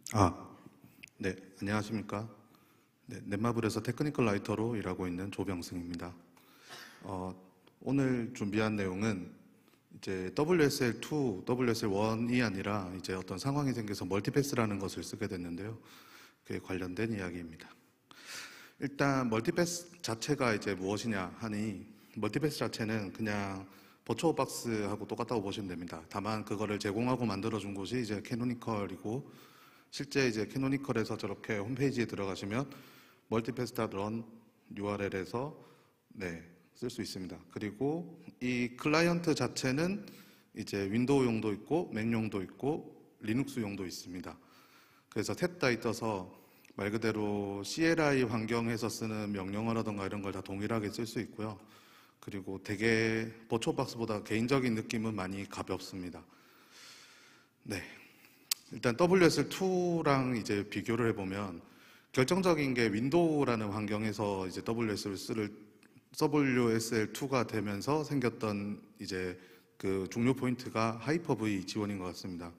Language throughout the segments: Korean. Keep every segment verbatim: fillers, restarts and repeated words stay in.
아, 네, 안녕하십니까. 네, 넷마블에서 테크니컬 라이터로 일하고 있는 조병승입니다. 어, 오늘 준비한 내용은 이제 더블유에스엘2, 더블유에스엘1이 아니라 이제 어떤 상황이 생겨서 멀티패스라는 것을 쓰게 됐는데요. 그에 관련된 이야기입니다. 일단 멀티패스 자체가 이제 무엇이냐 하니, 멀티패스 자체는 그냥 버추어박스하고 똑같다고 보시면 됩니다. 다만 그거를 제공하고 만들어준 곳이 이제 캐노니컬이고, 실제 이제 캐노니컬에서 저렇게 홈페이지에 들어가시면 멀티패스.run 유알엘에서 네, 쓸 수 있습니다. 그리고 이 클라이언트 자체는 이제 윈도우용도 있고 맥용도 있고 리눅스용도 있습니다. 그래서 셋 다 있어서 말 그대로 씨엘아이 환경에서 쓰는 명령어라던가 이런 걸 다 동일하게 쓸 수 있고요. 그리고 되게 버추어박스보다 개인적인 느낌은 많이 가볍습니다. 네. 일단 더블유에스엘2랑 이제 비교를 해보면 결정적인 게 윈도우라는 환경에서 이제 더블유에스엘을 더블유에스엘2가 되면서 생겼던 이제 그 중요 포인트가 하이퍼-V 지원인 것 같습니다.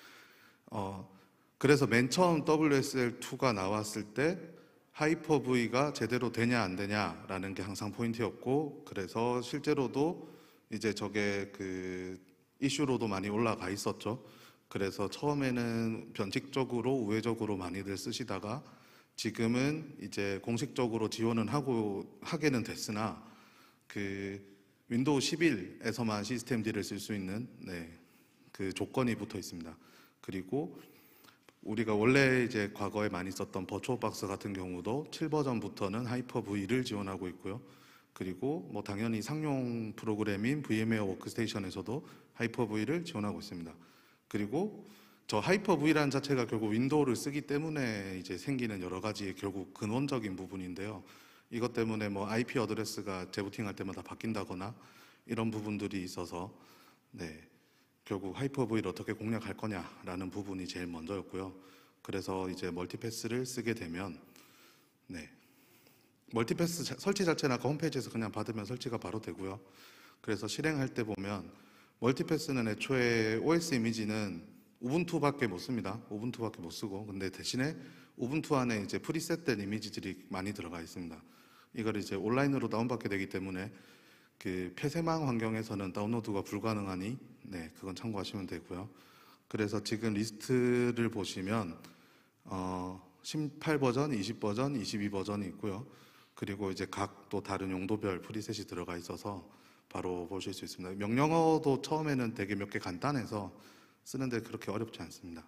어, 그래서 맨 처음 더블유에스엘2가 나왔을 때 하이퍼-V가 제대로 되냐 안 되냐라는 게 항상 포인트였고, 그래서 실제로도 이제 저게 그 이슈로도 많이 올라가 있었죠. 그래서 처음에는 변칙적으로 우회적으로 많이들 쓰시다가 지금은 이제 공식적으로 지원은 하고 하게는 됐으나 그 윈도우 십일에서만 시스템D를 쓸 수 있는 네, 그 조건이 붙어 있습니다. 그리고 우리가 원래 이제 과거에 많이 썼던 버추어박스 같은 경우도 칠 버전부터는 하이퍼-V를 지원하고 있고요. 그리고 뭐 당연히 상용 프로그램인 브이엠웨어 워크스테이션에서도 하이퍼-V를 지원하고 있습니다. 그리고 저 하이퍼-V라는 자체가 결국 윈도우를 쓰기 때문에 이제 생기는 여러 가지의 결국 근원적인 부분인데요. 이것 때문에 뭐 아이피 어드레스가 재부팅할 때마다 바뀐다거나 이런 부분들이 있어서 네, 결국 하이퍼-V를 어떻게 공략할 거냐라는 부분이 제일 먼저였고요. 그래서 이제 멀티패스를 쓰게 되면 네, 멀티패스 자- 설치 자체는 아까 홈페이지에서 그냥 받으면 설치가 바로 되고요. 그래서 실행할 때 보면 멀티패스는 애초에 오에스 이미지는 우분투밖에 못 씁니다. 우분투밖에 못 쓰고, 근데 대신에 우분투 안에 이제 프리셋된 이미지들이 많이 들어가 있습니다. 이걸 이제 온라인으로 다운받게 되기 때문에 그 폐쇄망 환경에서는 다운로드가 불가능하니 네, 그건 참고하시면 되고요. 그래서 지금 리스트를 보시면 어, 십팔 버전, 이십 버전, 이십이 버전이 있고요. 그리고 이제 각 또 다른 용도별 프리셋이 들어가 있어서 바로 보실 수 있습니다. 명령어도 처음에는 되게 몇 개 간단해서 쓰는데 그렇게 어렵지 않습니다.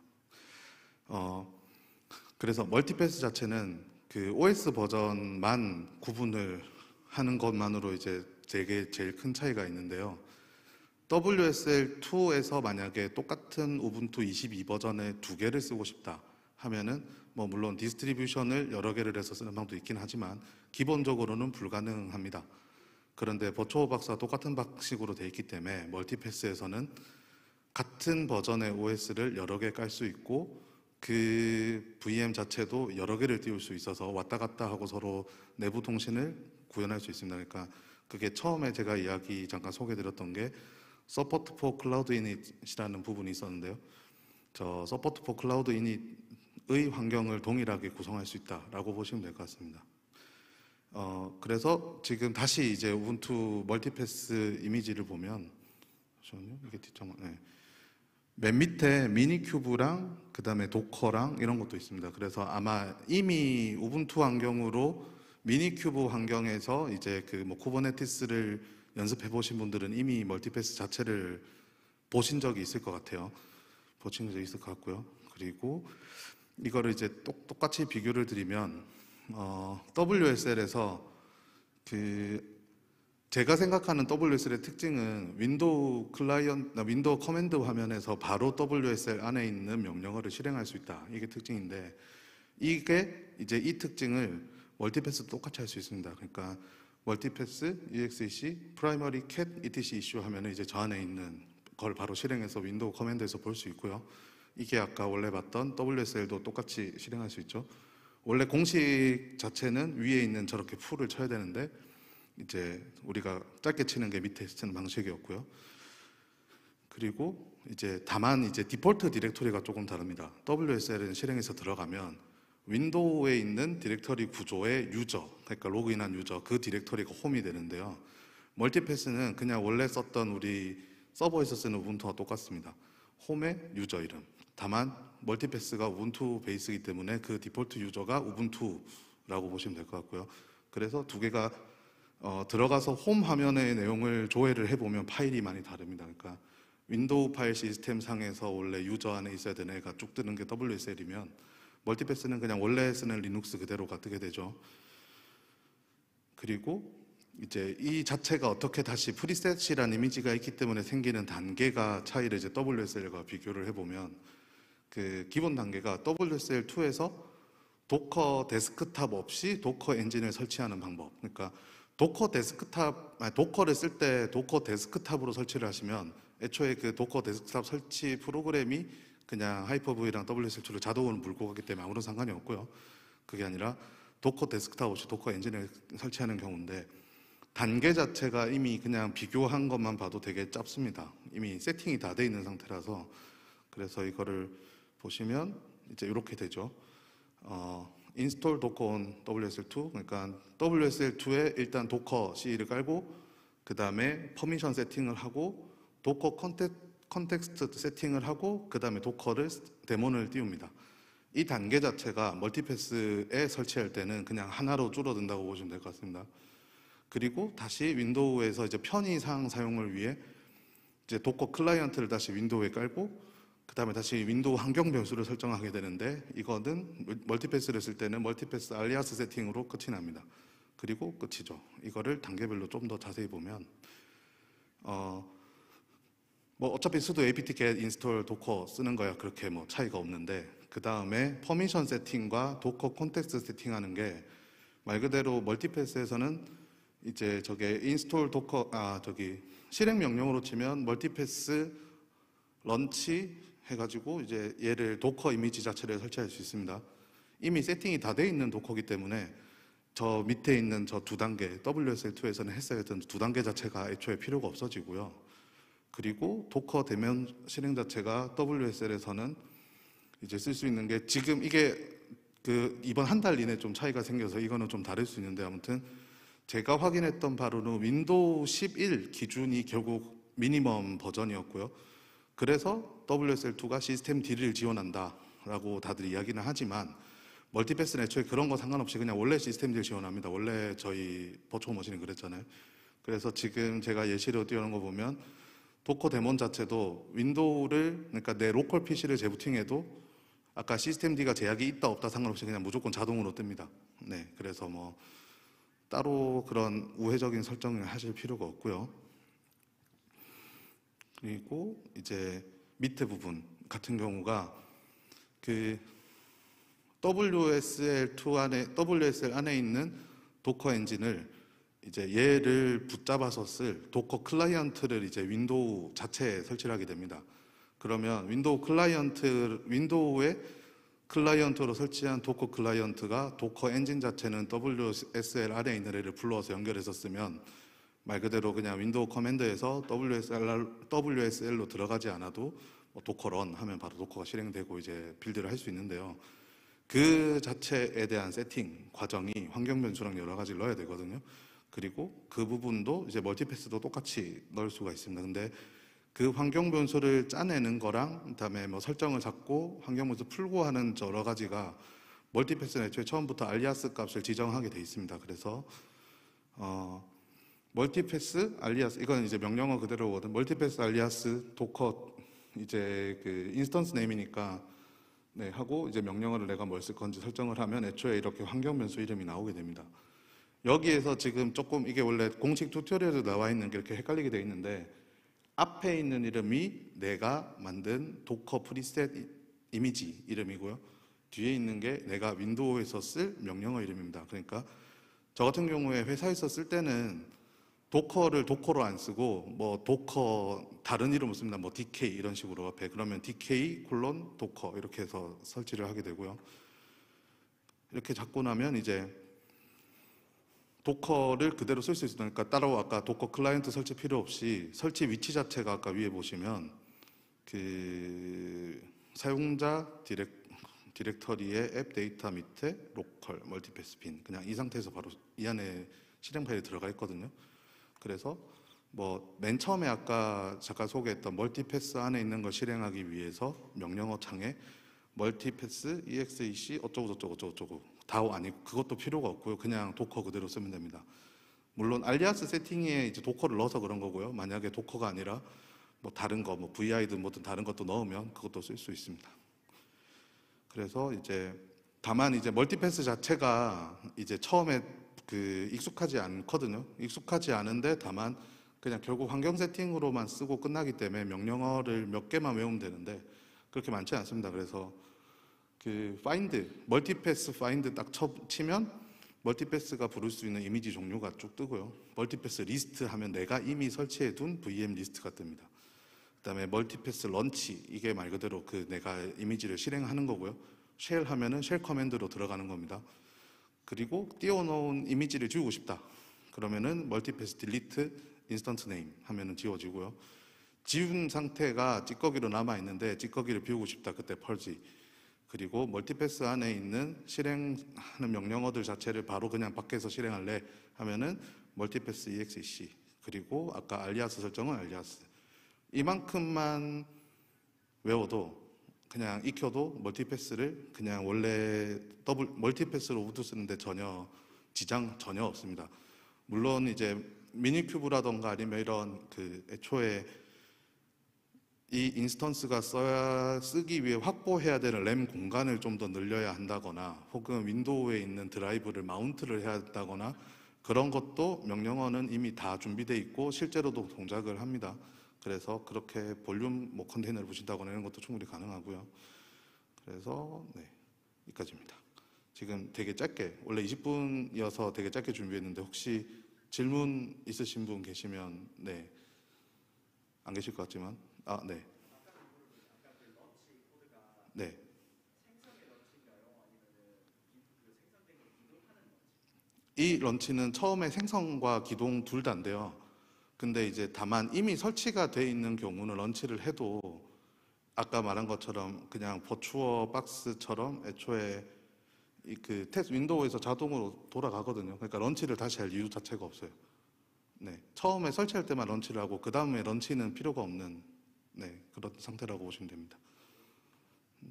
어, 그래서 멀티패스 자체는 그 오에스 버전만 구분을 하는 것만으로 이제 되게 제일 큰 차이가 있는데요. 더블유에스엘2에서 만약에 똑같은 우분투 이십이 버전의 두 개를 쓰고 싶다 하면은 뭐 물론 디스트리뷰션을 여러 개를 해서 쓰는 방법도 있긴 하지만 기본적으로는 불가능합니다. 그런데 버추어박스와 똑같은 방식으로 되어 있기 때문에 멀티패스에서는 같은 버전의 오에스를 여러 개 깔 수 있고 그 브이엠 자체도 여러 개를 띄울 수 있어서 왔다 갔다 하고 서로 내부 통신을 구현할 수 있습니다. 그러니까 그게 처음에 제가 이야기 잠깐 소개드렸던 게 서포트 포 클라우드 이닛이라는 부분이 있었는데요. 저 서포트 포 클라우드 이닛의 환경을 동일하게 구성할 수 있다라고 보시면 될 것 같습니다. 어, 그래서 지금 다시 이제 우분투 멀티패스 이미지를 보면 잠시만요. 이게 뒷장 네. 맨 밑에 미니큐브랑 그 다음에 도커랑 이런 것도 있습니다. 그래서 아마 이미 우분투 환경으로 미니큐브 환경에서 이제 그 뭐 쿠버네티스를 연습해 보신 분들은 이미 멀티패스 자체를 보신 적이 있을 것 같아요. 보신 적이 있을 것 같고요. 그리고 이거를 이제 똑, 똑같이 비교를 드리면 어, 더블유에스엘에서 그 제가 생각하는 더블유에스엘의 특징은 윈도우 클라이언트, 윈도우 커맨드 화면에서 바로 더블유에스엘 안에 있는 명령어를 실행할 수 있다. 이게 특징인데 이게 이제 이 특징을 멀티패스 똑같이 할 수 있습니다. 그러니까 멀티패스 이엑스이씨 프라이머리 캣 이티씨 이슈 하면은 이제 저 안에 있는 걸 바로 실행해서 윈도우 커맨드에서 볼 수 있고요. 이게 아까 원래 봤던 더블유에스엘도 똑같이 실행할 수 있죠. 원래 공식 자체는 위에 있는 저렇게 풀을 쳐야 되는데 이제 우리가 짧게 치는 게 밑에 치는 방식이었고요. 그리고 이제 다만 이제 디폴트 디렉토리가 조금 다릅니다. 더블유에스엘은 실행해서 들어가면 윈도우에 있는 디렉터리 구조의 유저, 그러니까 로그인한 유저, 그 디렉터리가 홈이 되는데요. 멀티패스는 그냥 원래 썼던 우리 서버에서 쓰는 우분투와 똑같습니다. 홈의 유저 이름. 다만 멀티패스가 우분투 베이스이기 때문에 그 디폴트 유저가 우분투라고 보시면 될 것 같고요. 그래서 두 개가 어, 들어가서 홈 화면의 내용을 조회를 해보면 파일이 많이 다릅니다. 그러니까 윈도우 파일 시스템 상에서 원래 유저 안에 있어야 되는 애가 쭉 뜨는 게 더블유에스엘이면 멀티패스는 그냥 원래 쓰는 리눅스 그대로가 뜨게 되죠. 그리고 이제 이 자체가 어떻게 다시 프리셋이라는 이미지가 있기 때문에 생기는 단계가 차이를 이제 더블유에스엘과 비교를 해보면 그 기본 단계가 더블유에스엘투에서 도커 데스크탑 없이 도커 엔진을 설치하는 방법. 그러니까 도커 데스크탑, 아니, 도커를 쓸 때 도커 데스크탑으로 설치를 하시면 애초에 그 도커 데스크탑 설치 프로그램이 그냥 하이퍼브이랑 더블유에스엘투를 자동으로 물고 가기 때문에 아무런 상관이 없고요. 그게 아니라 도커 데스크탑 없이 도커 엔진을 설치하는 경우인데 단계 자체가 이미 그냥 비교한 것만 봐도 되게 짧습니다. 이미 세팅이 다 돼 있는 상태라서. 그래서 이거를 보시면 이제 이렇게 되죠. 어, install docker on 더블유에스엘투, 그러니까 더블유에스엘투에 일단 도커 씨를 깔고 그 다음에 퍼미션 세팅을 하고 도커 컨텍, 컨텍스트 세팅을 하고 그 다음에 도커를 데몬을 띄웁니다. 이 단계 자체가 멀티패스에 설치할 때는 그냥 하나로 줄어든다고 보시면 될 것 같습니다. 그리고 다시 윈도우에서 이제 편의상 사용을 위해 이제 도커 클라이언트를 다시 윈도우에 깔고 그 다음에 다시 윈도우 환경 변수를 설정하게 되는데 이거는 멀티패스를 쓸 때는 멀티패스 알리아스 세팅으로 끝이 납니다. 그리고 끝이죠. 이거를 단계별로 좀 더 자세히 보면 어, 뭐 어차피 sudo apt get install docker 쓰는 거야 그렇게 뭐 차이가 없는데 그 다음에 퍼미션 세팅과 도커 콘텍스트 세팅하는 게 말 그대로 멀티패스에서는 이제 저게 install docker 아 저기 실행 명령으로 치면 멀티패스 런치 해가지고 이제 얘를 도커 이미지 자체를 설치할 수 있습니다. 이미 세팅이 다 돼 있는 도커기 때문에 저 밑에 있는 저 두 단계 더블유에스엘투에서는 했어야 했던 두 단계 자체가 애초에 필요가 없어지고요. 그리고 도커 대면 실행 자체가 더블유에스엘에서는 이제 쓸 수 있는 게 지금 이게 그 이번 한 달 이내 좀 차이가 생겨서 이거는 좀 다를 수 있는데 아무튼 제가 확인했던 바로는 윈도우 십일 기준이 결국 미니멈 버전이었고요. 그래서 더블유에스엘투가 시스템 D를 지원한다라고 다들 이야기는 하지만 멀티패스는 애초에 그런 거 상관없이 그냥 원래 시스템 D를 지원합니다. 원래 저희 버추얼 머신이 그랬잖아요. 그래서 지금 제가 예시로 띄우는 거 보면 도커 데몬 자체도 윈도우를 그러니까 내 로컬 피시를 재부팅해도 아까 시스템 D가 제약이 있다 없다 상관없이 그냥 무조건 자동으로 뜹니다. 네, 그래서 뭐 따로 그런 우회적인 설정을 하실 필요가 없고요. 그리고 이제 밑에 부분 같은 경우가 그 더블유에스엘투 안에 더블유에스엘 안에 있는 도커 엔진을 이제 얘를 붙잡아서 쓸 도커 클라이언트를 이제 윈도우 자체에 설치를 하게 됩니다. 그러면 윈도우 클라이언트 윈도우에 클라이언트로 설치한 도커 클라이언트가 도커 엔진 자체는 더블유에스엘 안에 있는 애를 불러서 연결해서 쓰면 말 그대로 그냥 윈도우 커맨드에서 더블유에스엘, 더블유에스엘로 들어가지 않아도 뭐 도커 런 하면 바로 도커가 실행되고 이제 빌드를 할 수 있는데요. 그 자체에 대한 세팅 과정이 환경 변수랑 여러 가지 넣어야 되거든요. 그리고 그 부분도 이제 멀티패스도 똑같이 넣을 수가 있습니다. 근데 그 환경 변수를 짜내는 거랑 그다음에 뭐 설정을 잡고 환경 변수 풀고 하는 여러 가지가 멀티패스는 애초에 처음부터 알리아스 값을 지정하게 돼 있습니다. 그래서 어 멀티패스 알리아스 이건 이제 명령어 그대로거든. 멀티패스 알리아스 도커 이제 그 인스턴스 네임이니까 네 하고 이제 명령어를 내가 뭘 쓸 건지 설정을 하면 애초에 이렇게 환경 변수 이름이 나오게 됩니다. 여기에서 지금 조금 이게 원래 공식 튜토리얼에 나와 있는 게 이렇게 헷갈리게 돼 있는데 앞에 있는 이름이 내가 만든 도커 프리셋 이미지 이름이고요. 뒤에 있는 게 내가 윈도우에서 쓸 명령어 이름입니다. 그러니까 저 같은 경우에 회사에서 쓸 때는 도커를 도커로 안 쓰고 뭐 도커 다른 이름을 씁니다. 뭐 디케이 이런 식으로 앞에 그러면 디케이 콜론 도커 이렇게 해서 설치를 하게 되고요. 이렇게 잡고 나면 이제 도커를 그대로 쓸 수 있으니까 따로 아까 도커 클라이언트 설치 필요 없이 설치 위치 자체가 아까 위에 보시면 그 사용자 디렉, 디렉터리의 앱 데이터 밑에 로컬 멀티패스 빈, 그냥 이 상태에서 바로 이 안에 실행 파일이 들어가 있거든요. 그래서 뭐 맨 처음에 아까 잠깐 소개했던 멀티패스 안에 있는 걸 실행하기 위해서 명령어 창에 멀티패스 exec 어쩌고 저쩌고 저쩌고 저쩌고 다오 아니고 그것도 필요가 없고요. 그냥 도커 그대로 쓰면 됩니다. 물론 알리아스 세팅에 이제 도커를 넣어서 그런 거고요. 만약에 도커가 아니라 뭐 다른 거, 뭐 브이아이든 뭐든 다른 것도 넣으면 그것도 쓸 수 있습니다. 그래서 이제 다만 이제 멀티패스 자체가 이제 처음에 그 익숙하지 않거든요. 익숙하지 않은데 다만 그냥 결국 환경 세팅으로만 쓰고 끝나기 때문에 명령어를 몇 개만 외우면 되는데 그렇게 많지 않습니다. 그래서 그 find, 멀티패스 find 딱 쳐, 치면 멀티패스가 부를 수 있는 이미지 종류가 쭉 뜨고요. 멀티패스 리스트 하면 내가 이미 설치해 둔 브이엠 리스트가 뜹니다. 그다음에 멀티패스 런치, 이게 말 그대로 그 내가 이미지를 실행하는 거고요. 쉘 하면은 쉘 커맨드로 들어가는 겁니다. 그리고 띄워놓은 이미지를 지우고 싶다. 그러면은 멀티패스 딜리트 인스턴트 네임 하면은 지워지고요. 지운 상태가 찌꺼기로 남아 있는데 찌꺼기를 비우고 싶다. 그때 펄지. 그리고 멀티패스 안에 있는 실행하는 명령어들 자체를 바로 그냥 밖에서 실행할래 하면은 멀티패스 exec. 그리고 아까 알리아스 설정은 알리아스. 이만큼만 외워도 그냥 익혀도 멀티패스를 그냥 원래 더블 멀티패스로 우드 쓰는데 전혀 지장 전혀 없습니다. 물론 이제 미니큐브라던가 아니면 이런 그 애초에 이 인스턴스가 써야 쓰기 위해 확보해야 되는 램 공간을 좀 더 늘려야 한다거나 혹은 윈도우에 있는 드라이브를 마운트를 해야 한다거나 그런 것도 명령어는 이미 다 준비되어 있고 실제로도 동작을 합니다. 그래서 그렇게 볼륨 뭐 컨테이너를 붙인다거나 이런 것도 충분히 가능하고요. 그래서 네, 여기까지입니다. 지금 되게 짧게 원래 이십 분이어서 되게 짧게 준비했는데 혹시 질문 있으신 분 계시면 네, 안 계실 것 같지만 아 네, 네. 이 런치는 처음에 생성과 기동 둘 다인데요. 근데 이제 다만 이미 설치가 돼 있는 경우는 런치를 해도 아까 말한 것처럼 그냥 버추어 박스처럼 애초에 이 그 테스트 윈도우에서 자동으로 돌아가거든요. 그러니까 런치를 다시 할 이유 자체가 없어요. 네, 처음에 설치할 때만 런치를 하고 그 다음에 런치는 필요가 없는 네, 그런 상태라고 보시면 됩니다. 네.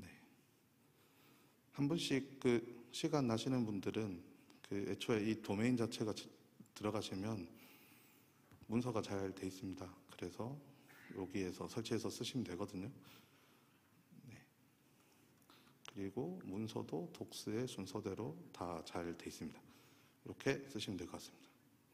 한 분씩 그 시간 나시는 분들은 그 애초에 이 도메인 자체가 들어가시면 문서가 잘 돼 있습니다. 그래서 여기에서 설치해서 쓰시면 되거든요. 네. 그리고 문서도 독스의 순서대로 다 잘 돼 있습니다. 이렇게 쓰시면 될 것 같습니다.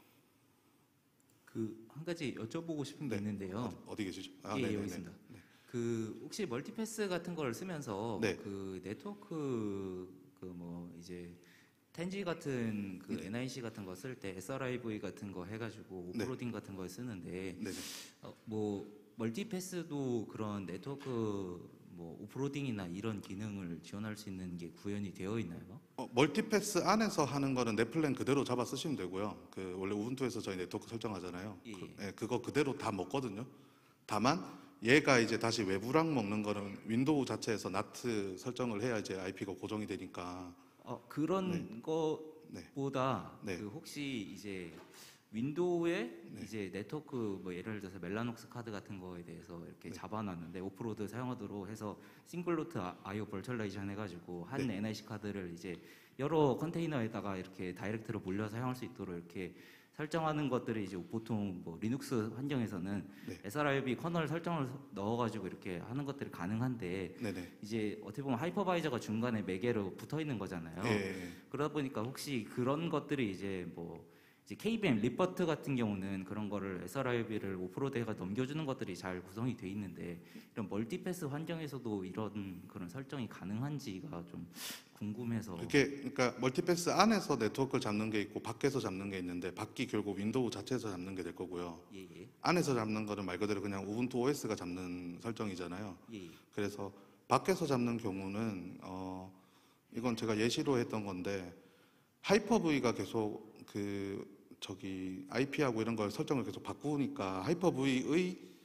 그 한 가지 여쭤보고 싶은 게 네. 있는데요. 어디, 어디 계시죠? 아, 예, 네, 여기 네, 있습니다. 네. 그 혹시 멀티패스 같은 걸 쓰면서 네. 그 네트워크 그 뭐 이제 텐지 같은 그 네. 엔아이씨 같은 거 쓸 때 에스알아이브이 같은 거 해가지고 네. 오프로딩 같은 거 쓰는데 네. 어, 뭐 멀티패스도 그런 네트워크 뭐 오프로딩이나 이런 기능을 지원할 수 있는 게 구현이 되어 있나요? 어, 멀티패스 안에서 하는 거는 내 플랜 그대로 잡아 쓰시면 되고요. 그 원래 우분투에서 저희 네트워크 설정하잖아요. 예, 그, 예. 예, 그거 그대로 다 먹거든요. 다만 얘가 이제 다시 외부랑 먹는 거는 윈도우 자체에서 나트 설정을 해야 이제 아이피가 고정이 되니까. 어, 그런 네. 것보다 네. 그 혹시 이제 윈도우에 네. 이제 네트워크 뭐 예를 들어서 멜라녹스 카드 같은 거에 대해서 이렇게 네. 잡아놨는데 오프로드 사용하도록 해서 싱글로트 아이오 버추얼라이제이션 해가지고 한 네. 엔아이씨 카드를 이제 여러 컨테이너에다가 이렇게 다이렉트로 몰려 사용할 수 있도록 이렇게 설정하는 것들이 이제 보통 뭐 리눅스 환경에서는 네. 에스알아이브이 커널 설정을 넣어가지고 이렇게 하는 것들이 가능한데 네네. 이제 어떻게 보면 하이퍼바이저가 중간에 매개로 붙어 있는 거잖아요. 예, 예. 그러다 보니까 혹시 그런 것들이 이제 뭐 이제 케이비엠 리버트 같은 경우는 그런 거를 에스알아이브이를 오프로드해가 넘겨주는 것들이 잘 구성이 돼 있는데 이런 멀티패스 환경에서도 이런 그런 설정이 가능한지가 좀 궁금해서. 그게 그러니까 멀티패스 안에서 네트워크를 잡는 게 있고 밖에서 잡는 게 있는데 밖이 결국 윈도우 자체에서 잡는 게 될 거고요. 예, 예. 안에서 잡는 거는 말 그대로 그냥 우분투 오에스가 잡는 설정이잖아요. 예, 예. 그래서 밖에서 잡는 경우는 어 이건 제가 예시로 했던 건데 하이퍼브이가 계속 그 저기 아이피하고 이런 걸 설정을 계속 바꾸니까 하이퍼브이의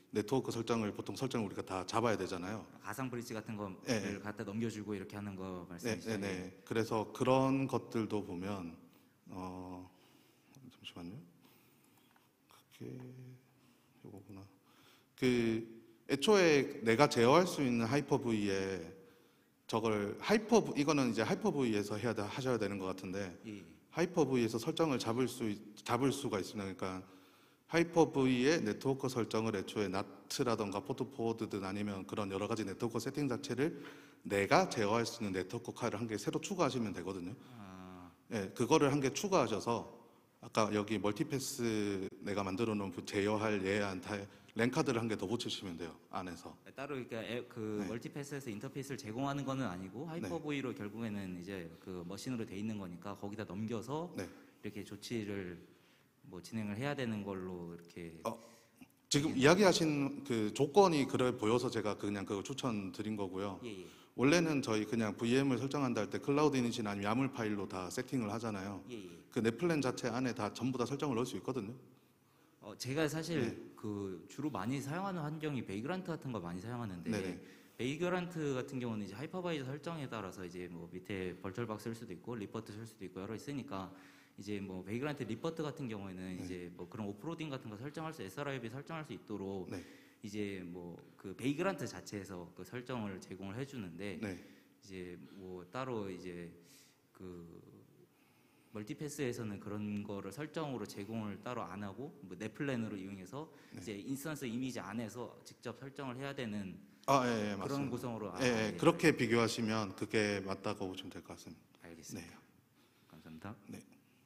네트워크 설정을 보통 설정을 우리가 다 잡아야 되잖아요. 가상 브릿지 같은 거를 네, 네. 갖다 넘겨주고 이렇게 하는 거 네, 말씀이시죠? 네, 네. 그래서 그런 것들도 보면 어 잠시만요. 그게 요거구나. 그 애초에 내가 제어할 수 있는 하이퍼브이에 저걸 하이퍼 이거는 이제 하이퍼브이에서 해야 돼, 하셔야 되는 것 같은데 예, 예. 하이퍼브이에서 설정을 잡을 수 있- 잡을 수가 있습니다. 그러니까 하이퍼브이의 네트워크 설정을 애초에 나트라던가 포트포워드든 아니면 그런 여러 가지 네트워크 세팅 자체를 내가 제어할 수 있는 네트워크 카드를 한 개 새로 추가하시면 되거든요. 아, 예, 그거를 한 개 추가하셔서 아까 여기 멀티패스 내가 만들어 놓은 그 제어할 예한 다 랜카드를 한 개 더 붙이시면 돼요. 안에서. 따로 그러니까 애- 그 네. 멀티패스에서 인터페이스를 제공하는 거는 아니고 하이퍼브이로 결국에는 이제 그 머신으로 돼 있는 거니까 거기다 넘겨서 네. 이렇게 조치를 뭐 진행을 해야 되는 걸로 이렇게 어, 지금 이야기하신 그 조건이 그래 보여서 제가 그냥 그거 추천드린 거고요. 예, 예. 원래는 저희 그냥 브이엠을 설정한다 할 때 클라우드 이니시나 아니면 야물 파일로 다 세팅을 하잖아요. 예, 예. 그 넷플랜 자체 안에 다 전부 다 설정을 넣을 수 있거든요. 어, 제가 사실 네. 그 주로 많이 사용하는 환경이 베이그란트 같은 거 많이 사용하는데 네네. 베이그란트 같은 경우는 이제 하이퍼바이저 설정에 따라서 이제 뭐 밑에 벌철박 쓸 수도 있고 리퍼트 쓸 수도 있고 여러 있으니까 이제 뭐 베이그란트 리퍼트 같은 경우에는 네. 이제 뭐 그런 오프로딩 같은 거 설정할 수 에스알아이비 설정할 수 있도록 네. 이제 뭐 그 베이그란트 자체에서 그 설정을 제공을 해주는데 네. 이제 뭐 따로 이제 그 멀티패스에서는 그런 거를 설정으로 제공을 따로 안 하고 뭐 넷플랜으로 이용해서 네. 이제 인스턴스 이미지 안에서 직접 설정을 해야 되는 아, 예, 예, 그런 맞습니다. 구성으로 아, 예, 예, 예. 그렇게 비교하시면 그게 맞다고 보시면 될 것 같습니다. 알겠습니다. 네. 감사합니다. 네.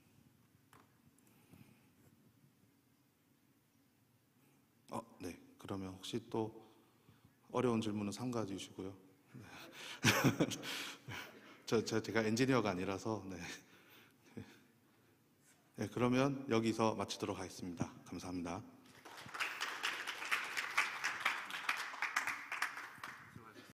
어, 네. 그러면 혹시 또 어려운 질문은 삼가 주시고요. 네. 저, 저 제가 엔지니어가 아니라서 네. 네. 그러면 여기서 마치도록 하겠습니다. 감사합니다.